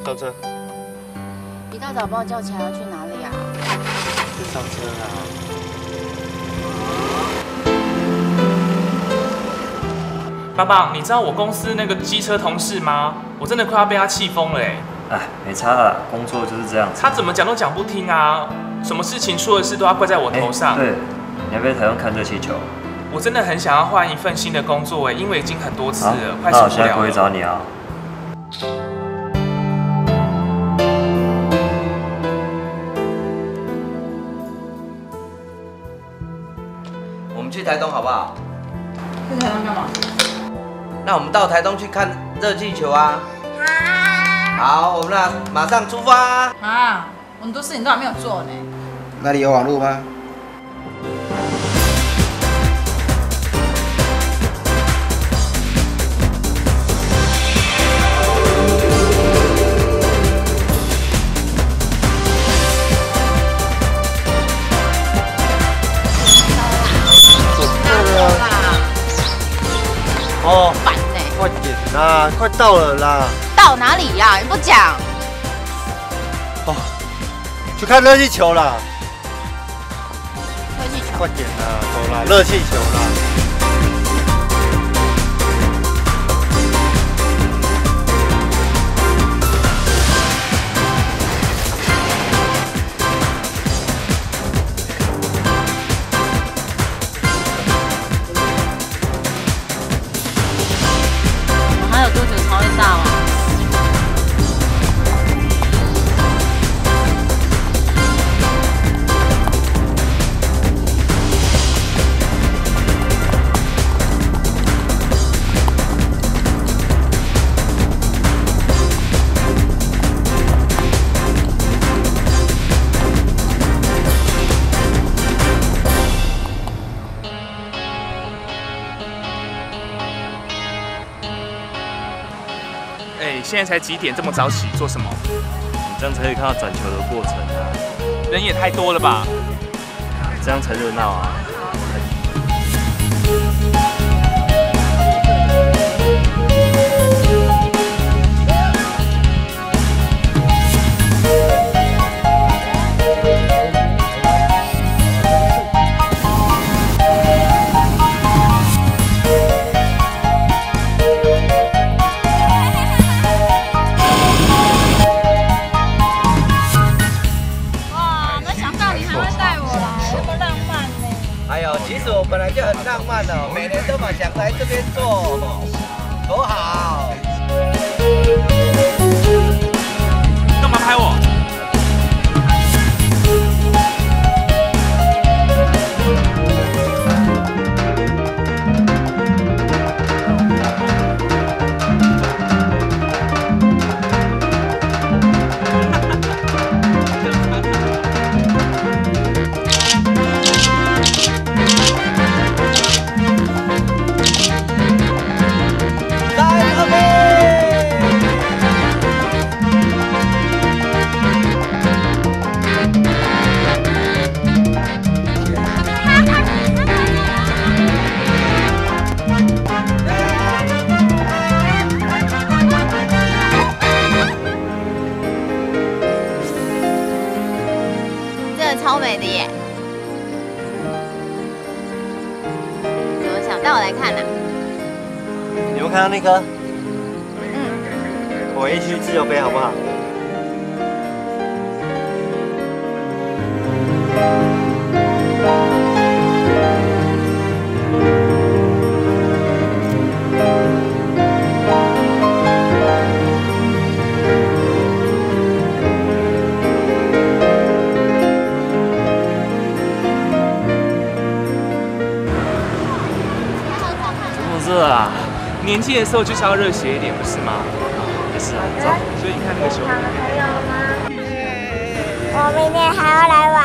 上车。 一大早把我叫起来要去哪里啊？ 上车啦。 棒棒，你知道我公司那个机车同事吗？我真的快要被他气疯了哎！ 哎，没差啦，工作就是这样子。 他怎么讲都讲不听啊，什么事情出的事都要怪在我头上。 对，你要不要台湾看热气球？ 我真的很想要换一份新的工作哎，因为已经很多次了，快那受不了了。 我现在过去找你啊。 我们去台东好不好？ 去台东干嘛？ 那我们到台东去看热气球啊！好，我们那马上出发。 啊，我很多事情都还没有做呢。 那里有网路吗？ 哦， 烦呢！ 快点啦，快到了啦！ 到哪里呀？你不讲。 哦，去看热气球啦！ 热气球。 快点啦，走啦，热气球啦！ 还有多久才会到啊？ 哎，现在才几点，这么早起做什么？ 你这样才可以看到转球的过程啊， 人也太多了吧？ 这样才热闹啊。 哎呦，其实我本来就很浪漫哦，每年都嘛想来这边做，多好。 干嘛拍我？ 真的超美的耶！怎么想带我来看呢？ 你有看到那颗？ 嗯， 我一起去自由杯好不好？ 这么热啊！ 年轻的时候就是要热血一点，不是吗？ 也是啊，走。 所以你看那个球。 我明天还要来玩。